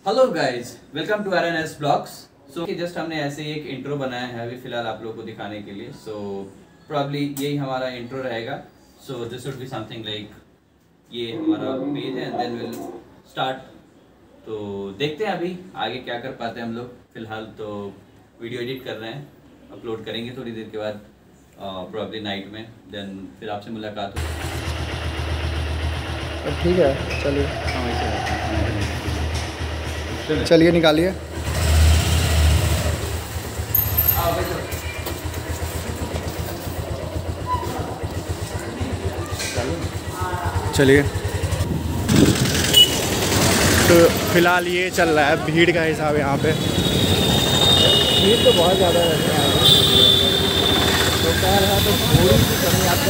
Hello guys, welcome to RNS blogs. So just हमने ऐसे ही एक इंट्रो बनाया है अभी फिलहाल आप लोगों को दिखाने के लिए। सो प्रॉब्ली यही हमारा इंट्रो रहेगा। So this would be something like ये हमारा पेज है एंड देन विल स्टार्ट। तो देखते हैं अभी आगे क्या कर पाते हैं हम लोग। फिलहाल तो वीडियो एडिट कर रहे हैं, अपलोड करेंगे थोड़ी देर के बाद, प्रॉब्ली नाइट में। देन फिर आपसे मुलाकात होगी। ठीक है, चलिए चलिए निकालिए। चलिए, तो फिलहाल ये चल रहा है भीड़ का हिसाब। यहाँ पे भीड़ तो बहुत ज़्यादा रहती है, तो कह रहा तो थोड़ी सी कमी आपको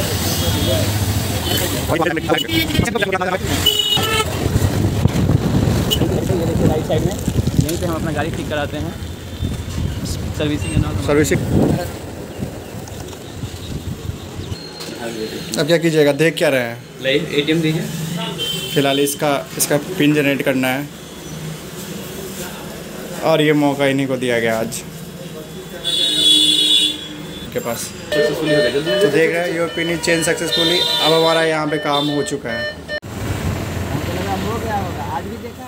राइट साइड में यहीं पे हम अपना गाड़ी ठीक कराते हैं, सर्विसिंग सर्विसिंग। अब क्या कीजिएगा, देख क्या रहे हैं? लाइव ATM दीजिए। फिलहाल इसका पिन जनरेट करना है और ये मौका इन्हीं को दिया गया आज के पास। सक्सेसफुली हो गया, तो देख रहे हैं your pin is change successfully. अब हमारा यहाँ पे काम हो चुका है। आज भी देखा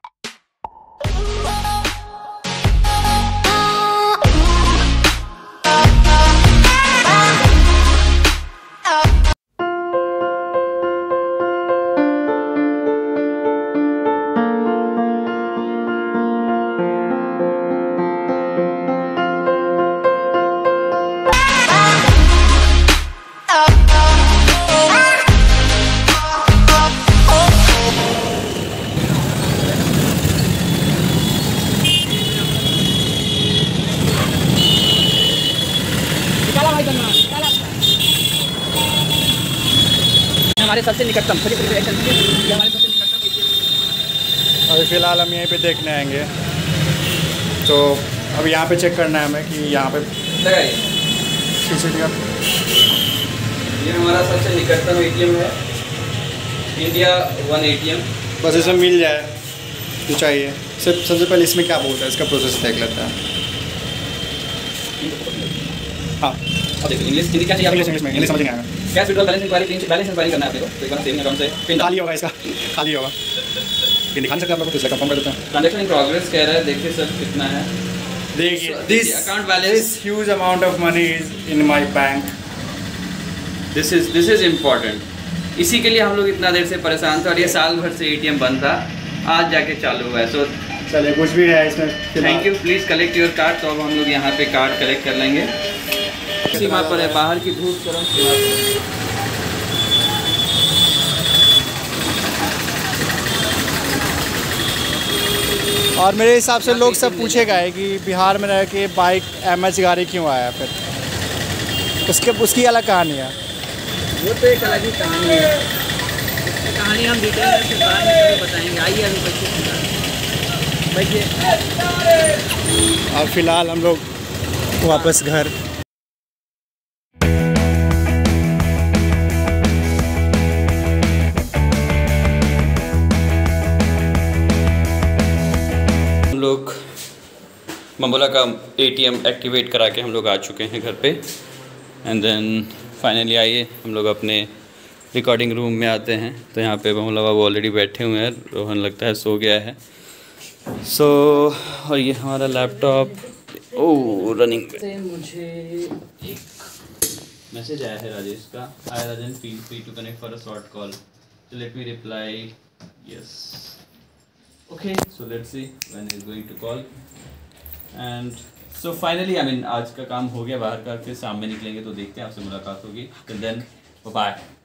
हमारे सबसे निकटतम हमारे सबसे निकटतम। अभी फ़िलहाल हम यहीं पे देखने आएंगे, तो अब यहाँ पे चेक करना है हमें कि यहाँ पे CCTV। ये हमारा सबसे निकटतम ATM है, इंडिया 1 ATM। बस इसमें मिल जाए जो चाहिए। सबसे पहले इसमें क्या बोलता है, इसका प्रोसेस देख लेता है। हाँ, देखिए हिंदी क्या चाहिए? इंग्लिश समझ नहीं आएगा। कैश विड्रॉल बैलेंस इंक्वायरी करना है आपको। तो एक बार सेविंग अकाउंट से पिन खाली होगा, इसका खाली होगा। पिन दिखा नहीं सकते आप लोग, तो इसलिए कंफर्म कर देते हैं। ट्रांजैक्शन इन प्रोग्रेस कह रहा है, देखिए सर कितना है। देखिए, this account balance, huge amount of money is in my bank. This is important. इसी के लिए हम लोग इतना देर से परेशान थे और ये साल भर से ATM बंद था, आज जाके चालू हुआ है। सो चलिए, कुछ भी है इसमें। Thank you, please collect your card. तो अब हम लोग यहाँ पे कार्ड कलेक्ट कर लेंगे। सीमा पर है, बाहर की धूप चरम सीमा पर। और मेरे हिसाब से लोग सब पूछेगा है कि बिहार में रह के बाइक MH गाड़ी क्यों आया। फिर उसकी अलग कहानी है। वो तो एक अलग ही कहानी है, कहानी हम डिटेल से बाद में बताएंगे। आइए अभी बैठिए। और फिलहाल हम लोग वापस घर। हम लोग बम्बोला का ATM एक्टिवेट करा के हम लोग आ चुके हैं घर पे। एंड देन फाइनली आइए हम लोग अपने रिकॉर्डिंग रूम में आते हैं। तो यहाँ पे बम्बोला बाबू ऑलरेडी बैठे हुए हैं, रोहन लगता है सो गया है। सो और ये हमारा लैपटॉप रनिंग पे। मुझे एक मैसेज आया है राजेश का। Hi Rajan, feel free to connect for a short call. So let me reply yes. Okay, so let's see when he's going to call. And so finally I mean आज का काम हो गया बाहर का, फिर शाम में निकलेंगे तो देखते हैं, आपसे मुलाकात होगी। Till then, bye bye.